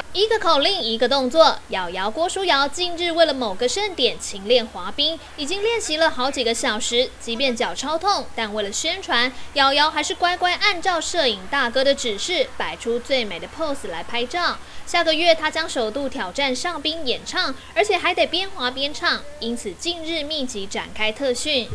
一个口令，一个动作。瑶瑶郭书瑶近日为了某个盛典勤练滑冰，已经练习了好几个小时，即便脚超痛，但为了宣传，瑶瑶还是乖乖按照摄影大哥的指示，摆出最美的 pose 来拍照。下个月她将首度挑战上冰演唱，而且还得边滑边唱，因此近日密集展开特训。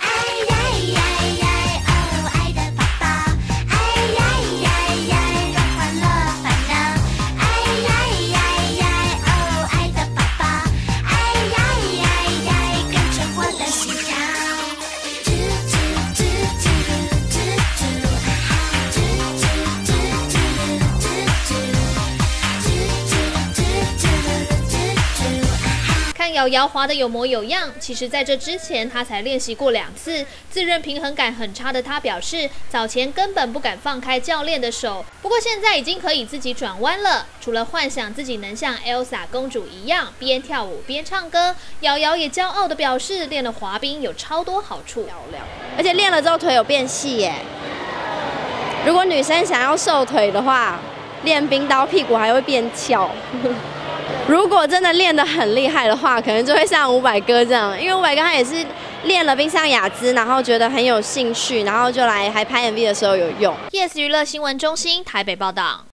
看瑶瑶滑得有模有样，其实在这之前她才练习过2次。自认平衡感很差的她表示，早前根本不敢放开教练的手，不过现在已经可以自己转弯了。除了幻想自己能像 Elsa 公主一样边跳舞边唱歌，瑶瑶也骄傲地表示，练了滑冰有超多好处， 而且练了之后腿有变细耶。如果女生想要瘦腿的话，练冰刀屁股还会变翘。如果真的练得很厉害的话，可能就会像伍佰哥这样，因为伍佰哥他也是练了冰上雅姿，然后觉得很有兴趣，然后就来还拍 MV 的时候有用。 Yes 娱乐新闻中心台北报道。